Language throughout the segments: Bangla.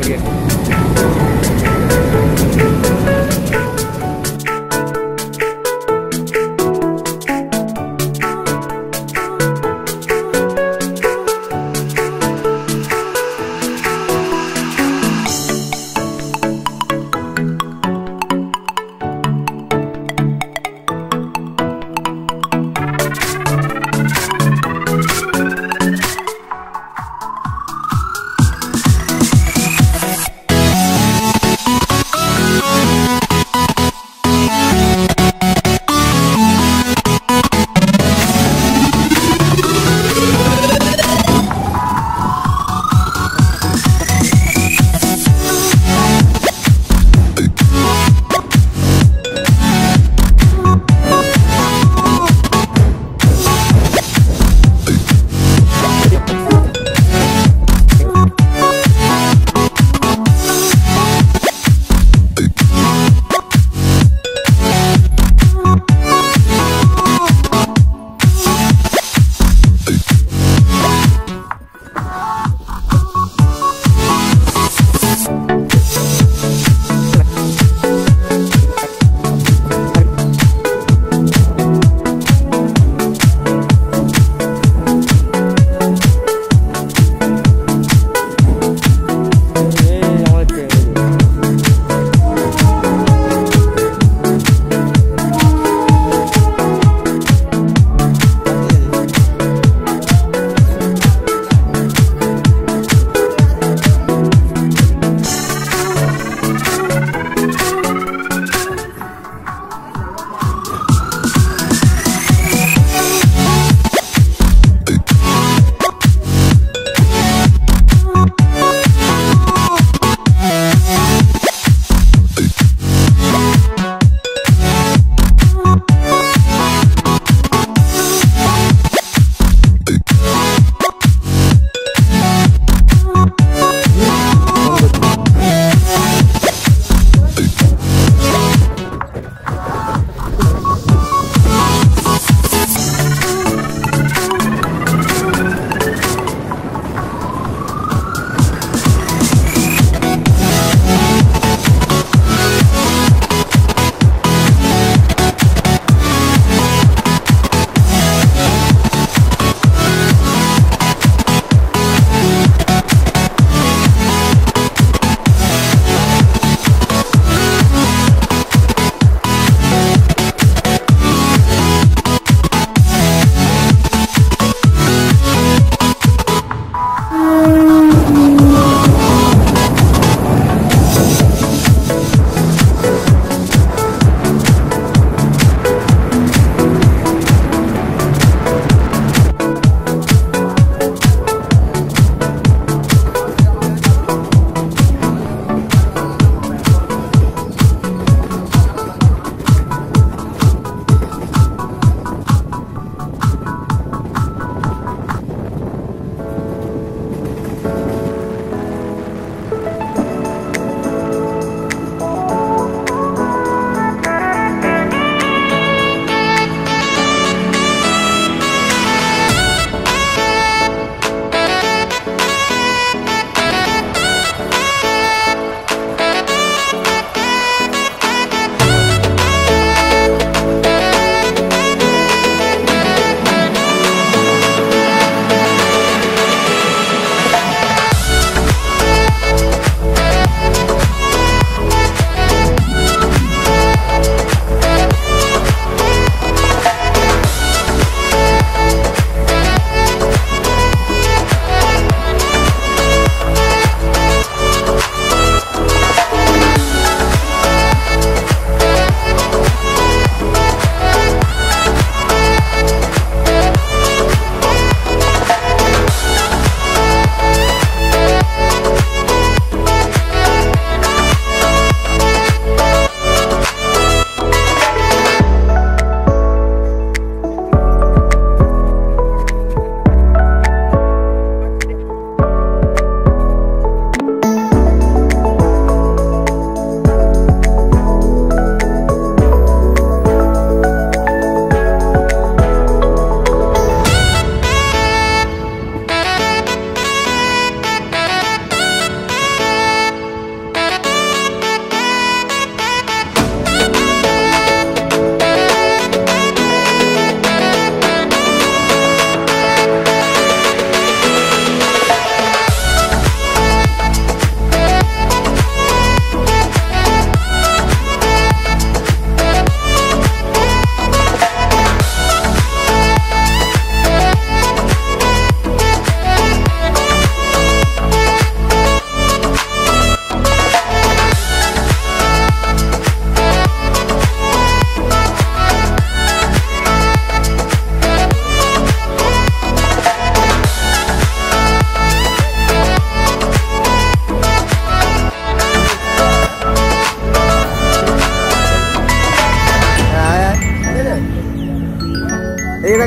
করি আর কি।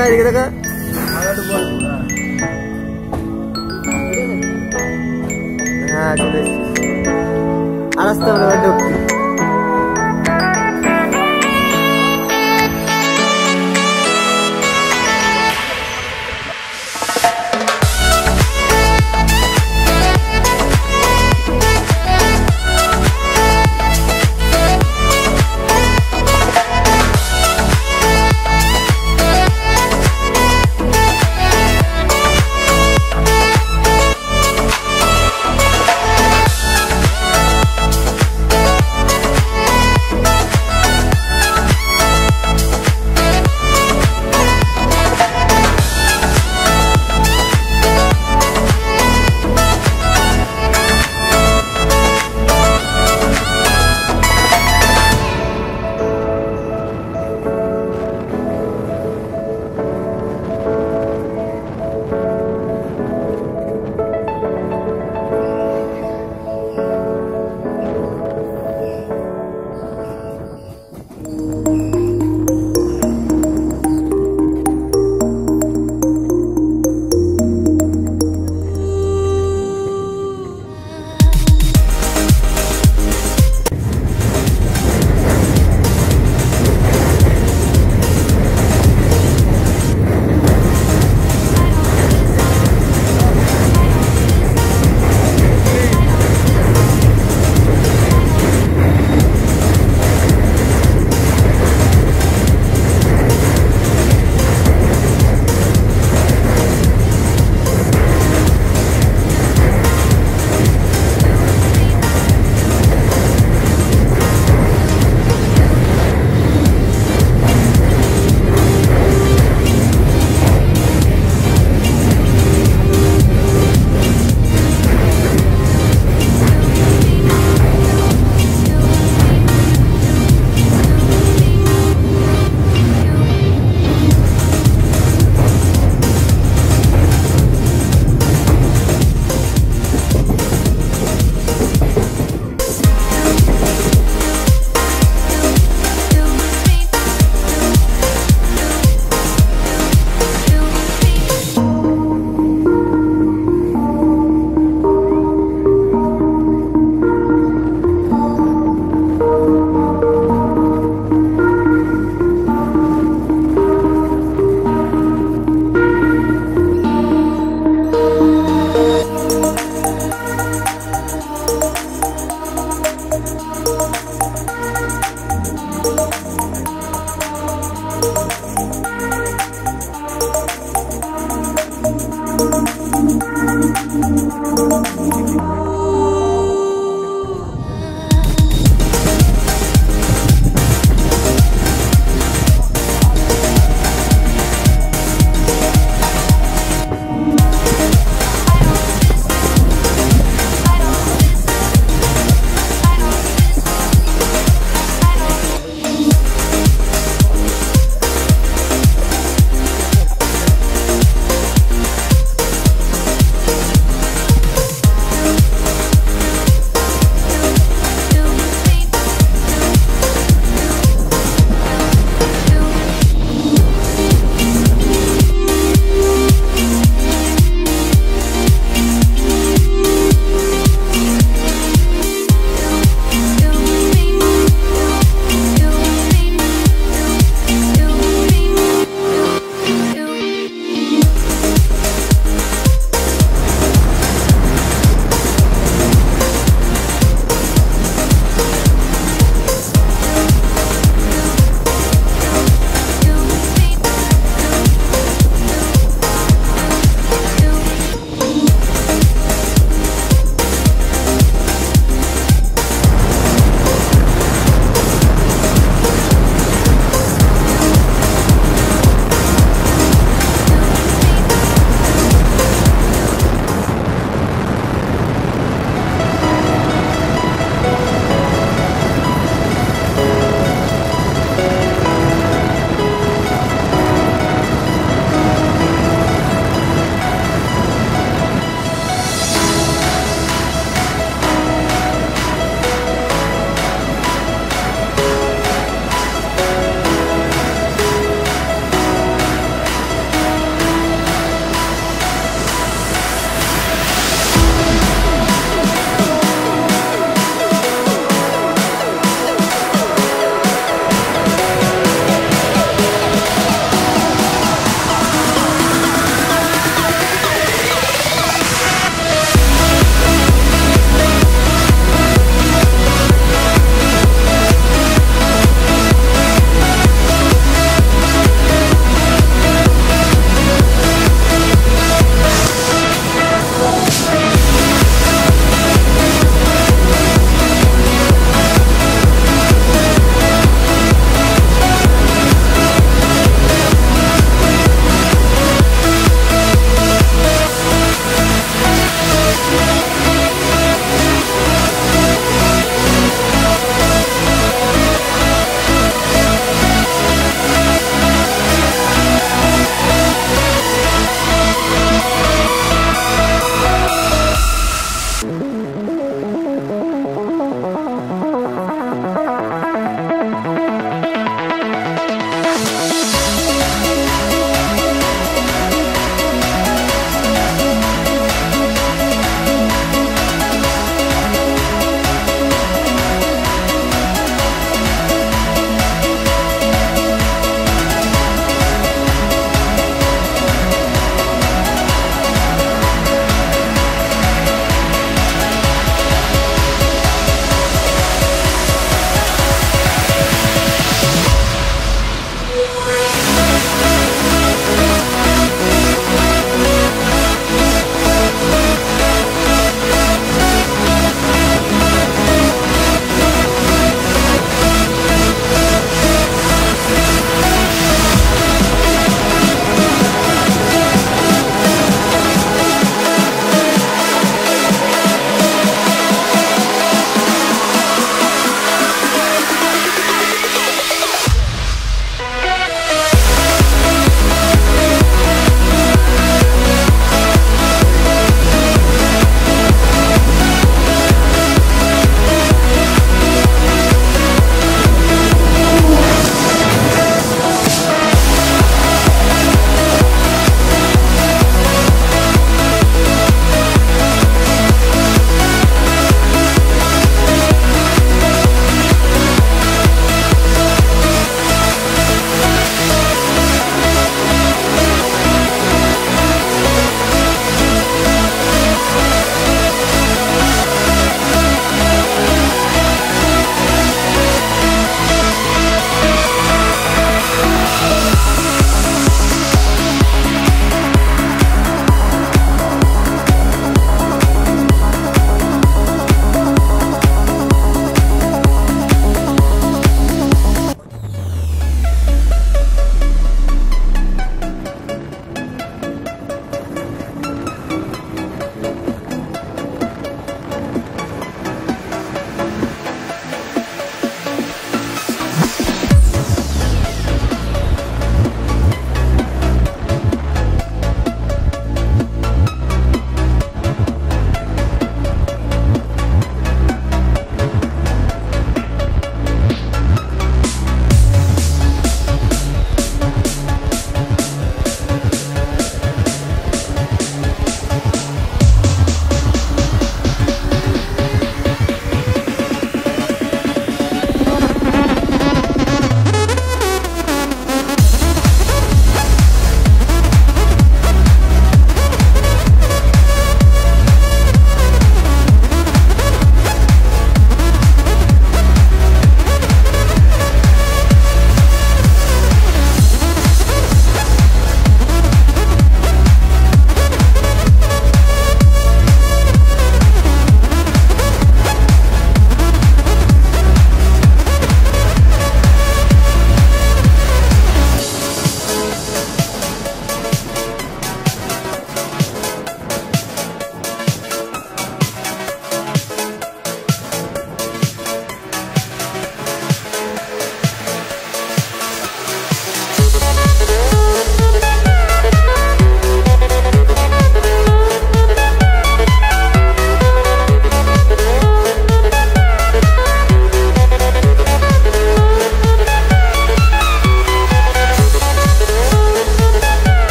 দেখা এদিকে দেখা হ্যাঁ চলে এসেছি আর আসতে হবে ঢুকছি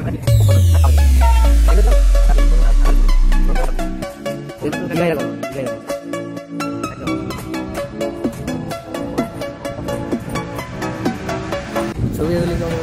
ছবি তুলি কেমন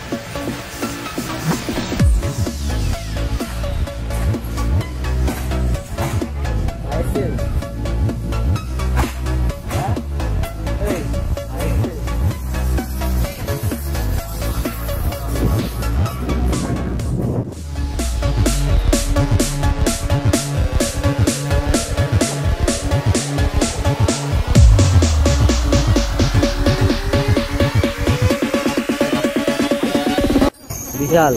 বিশাল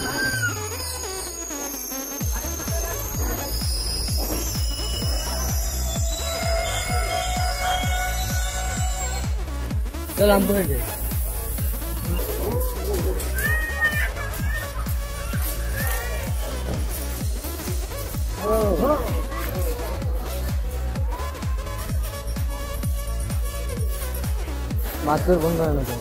চল রামপুরে যাই মাছ বন্ধ হয় না তো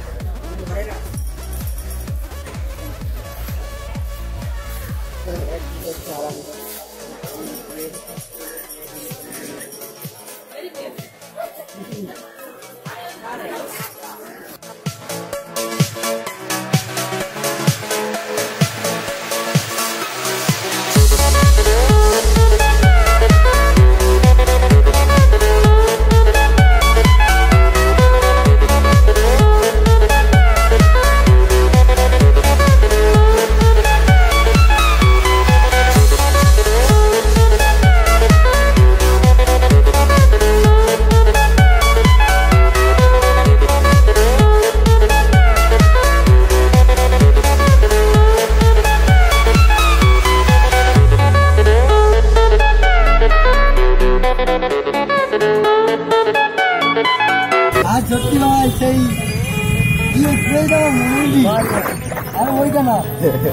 आज सत्य भाई सही ये ट्रेन मूवी अरे वही का ना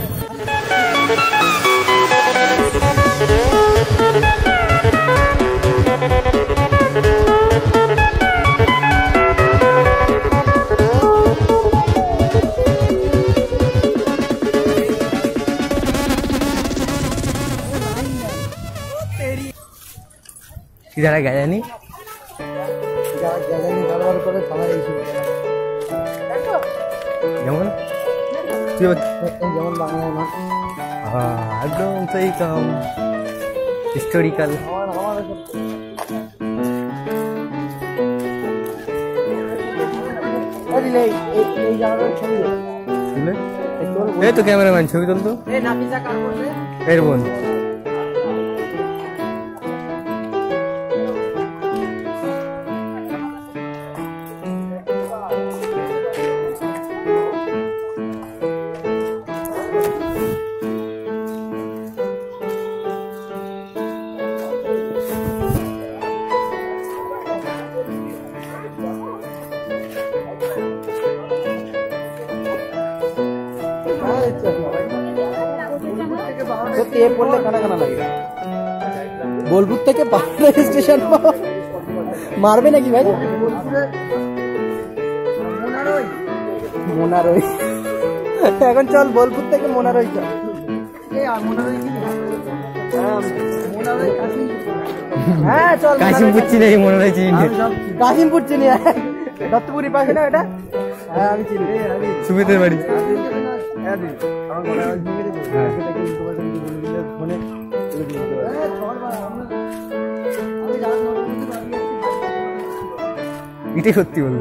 किधर गया नहीं যেমন যেমন বাংলায় না একদম সেই কাম হিস্টোরিক্যাল এই তো ক্যামেরাম্যান ছবি তুলতো এর বোন পড়লে কানা কানা লাগে বোলপুর থেকে পাহাড় স্টেশন মারবে নাকি ভাই মোনারই এখন চল বোলপুর থেকে মোনারই চল হ্যাঁ চল কাশিমপুর চিনি মোনারই চিনি কাশিমপুর চিনি দত্তপুরি পাশে না এটা হ্যাঁ আমি চিনি সুমিতের বাড়ি इटे सत्य बोल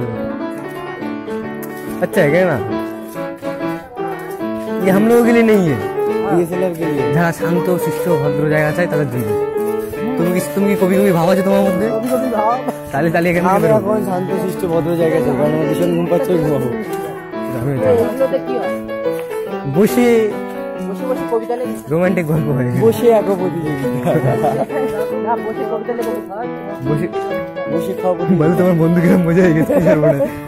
अच्छा है क्या ना ये हम लोगों के लिए नहीं है डीएसएलआर के लिए जहाँ शांत शिष्ट भद्र जगह चाहे তাদের জন্য তুমি কি কবি ভাবা আছে তোমার মধ্যে কবি ভাবা তাহলে তাহলে এখানে আমরা এখন শান্ত শিষ্ট ভদ্র জায়গা আছে কারণ আমাদের ভীষণ ঘুম পাচ্ছে ঘুমাবো কি হয় বসে বসে বসে কবিতা লেখি রোমান্টিক গল্প হয় বসে একা প্রতিযোগিতা না বসে কবিতা লেখো বসে বসে খাও বলে তোমার বন্ধু কিরকম মজা হয়ে গেছে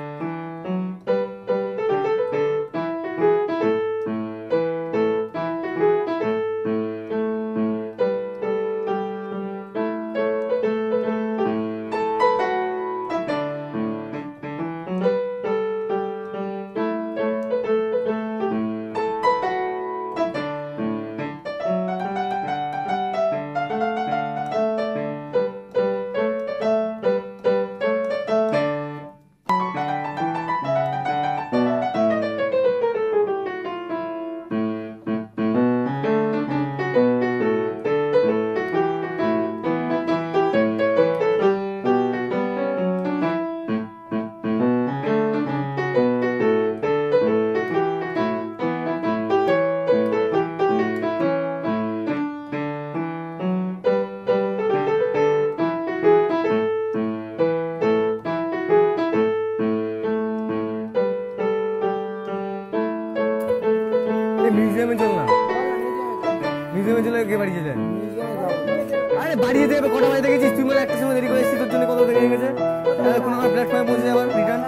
মিউজিয়ামে চল না, মিউজিয়ামে চলে কে বাড়ি যেতে? আরে বাড়ি যেতে হবে, কটা বাজে দেখেছিস তুই? মানে একটা সময় দেরি করে এসেছিস, তোর জন্য কত দেখে গেছে। এখন আমার প্ল্যাটফর্মে পৌঁছে যাবার রিটার্ন।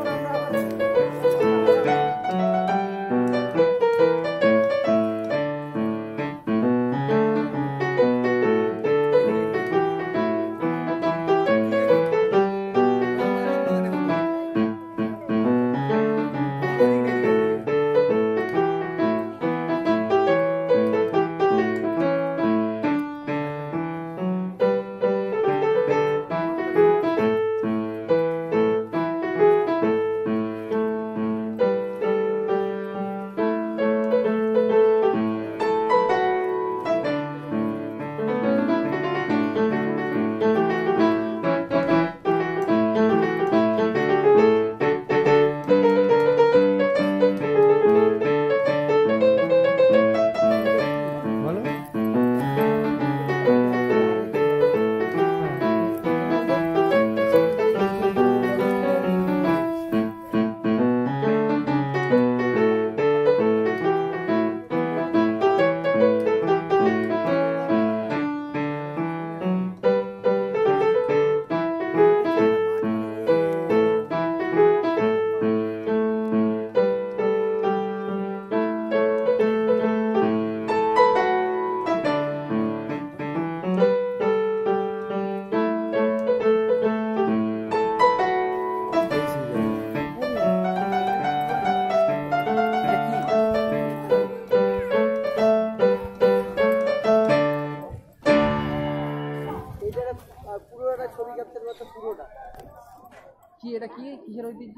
কি এটা কি কিসের ঐতিহ্য?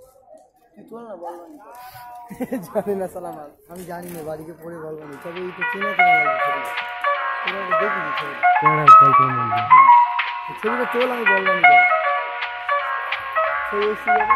জানি না সালাম, আমি জানি না, বাড়িকে পড়ে বলবো না, তবে এই তো চেনা চেনা লাগছে। ছবিটা চল, আমি বলবো না। ছবি এসে যাবে।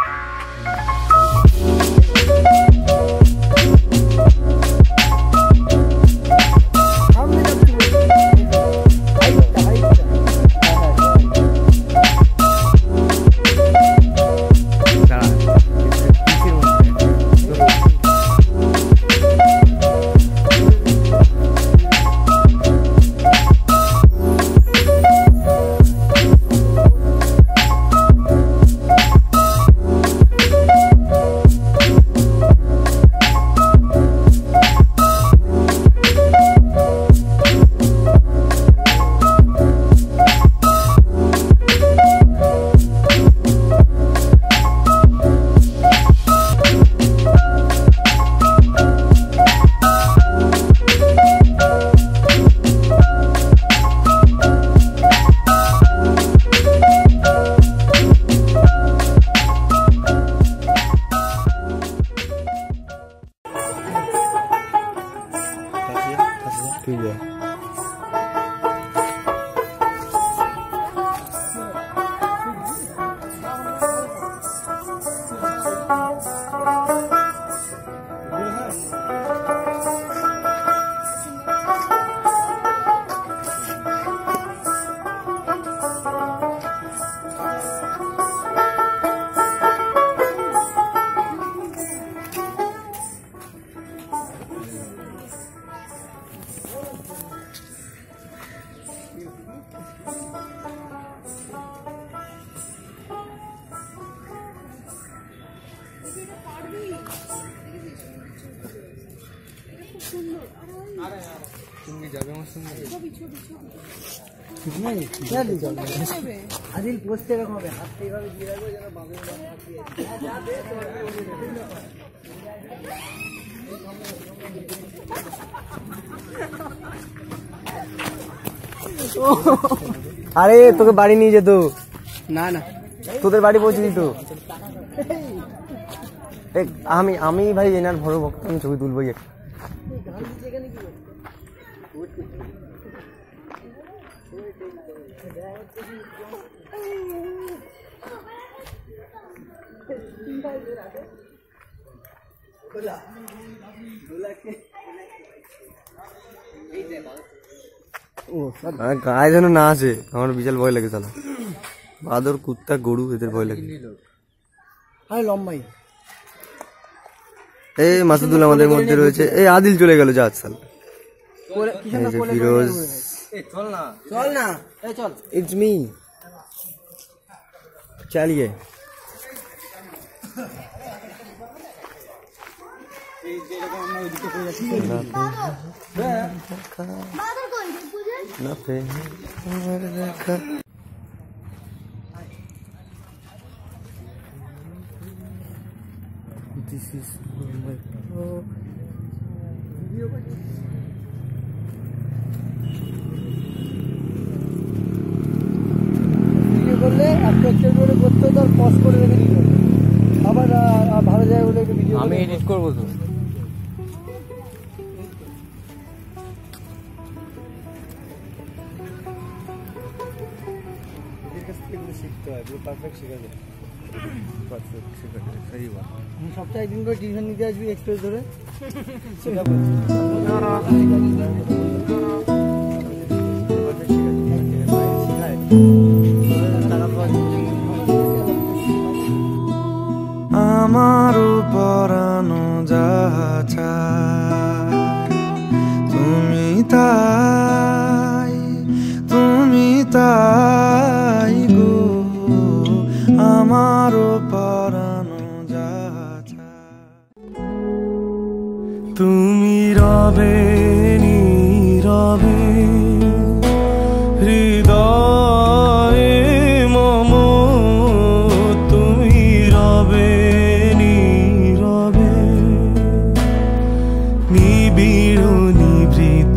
ठीक है। তুমি যাবে আমার সঙ্গে? আদিল পোস্টে এরকম হবে, হাতটা এইভাবে দিয়ে রাখবো যেন বামের বাম হাতিয়ে। আরে তোকে বাড়ি নিয়ে যেত না, না তোদের বাড়ি পৌঁছে দিত। আমি ভাই এনার বড় ভক্ত, আমি ছবি তুলবো। গায়ে যেন না আসে, আমার বিশাল ভয় লাগে। সালা বাদর, কুত্তা, গরু এদের ভয় লাগে। লম্বাই এই মাসুদুল আমাদের মধ্যে রয়েছে, এই আদিল চলে গেল যা সাল, ফিরোজ, চল না ইটস মি, চালিয়ে This is my ভিডিও করলে একটা করে করতে তো পজ করে রেখে দিল, আবার ভালো জায়গা বলে ভিডিও আমি এডিট করব তো। শিখতে হয়, পারফেক্ট শেখা যায়, পারফেক্ট শেখা যায়, সহি বাত। সপ্তাহে একদিন করে টিউশন নিতে আসবি এক্সপ্রেস ধরে, সেটা আমারও পরানো যাহা চায় তুমি তাই গো, আমারও পরানো যাহা চায়। তুমি রবে নীরবে হৃদয়ে মম, তুমি রবে নীরবে নিবিড় নিভৃত